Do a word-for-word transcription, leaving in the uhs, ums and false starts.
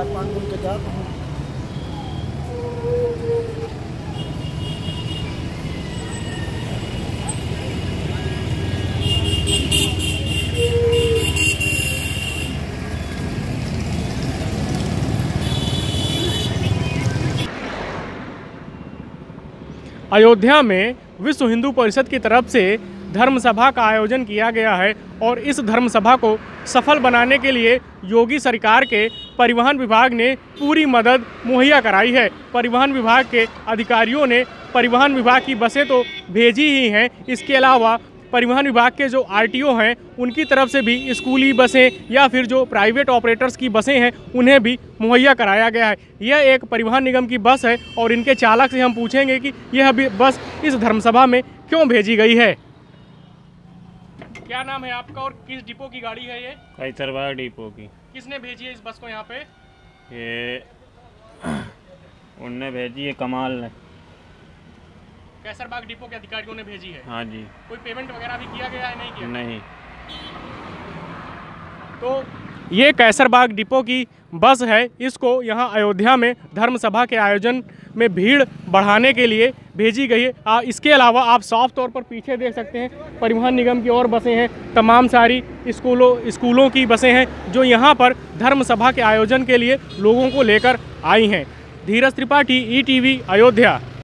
चार पाँच दिन के जात हूँ। अयोध्या में विश्व हिंदू परिषद की तरफ से धर्म सभा का आयोजन किया गया है और इस धर्म सभा को सफल बनाने के लिए योगी सरकार के परिवहन विभाग ने पूरी मदद मुहैया कराई है। परिवहन विभाग के अधिकारियों ने परिवहन विभाग की बसें तो भेजी ही हैं, इसके अलावा परिवहन विभाग के जो आरटीओ हैं उनकी तरफ से भी स्कूली बसें या फिर जो प्राइवेट ऑपरेटर्स की बसें हैं उन्हें भी मुहैया कराया गया है। यह एक परिवहन निगम की बस है और इनके चालक से हम पूछेंगे कि यह भी बस इस धर्मसभा में क्यों भेजी गई है। क्या नाम है आपका और किस डिपो की गाड़ी है ये? कैसरबाग डिपो की। किसने भेजी है इस बस को यहाँ पे? ये उनने भेजी है, कमाल ने। कैसरबाग डिपो के अधिकारियों ने भेजी है? हाँ जी। कोई पेमेंट वगैरह भी किया गया है? नहीं किया? नहीं। तो ये कैसरबाग डिपो की बस है, इसको यहाँ अयोध्या में धर्म सभा के आयोजन में भीड़ बढ़ाने के लिए भेजी गई है। आ, इसके अलावा आप साफ तौर पर पीछे देख सकते हैं परिवहन निगम की और बसें हैं, तमाम सारी स्कूलों स्कूलों की बसें हैं जो यहाँ पर धर्म सभा के आयोजन के लिए लोगों को लेकर आई हैं। Dheeraj Tripathi, E TV, Ayodhya.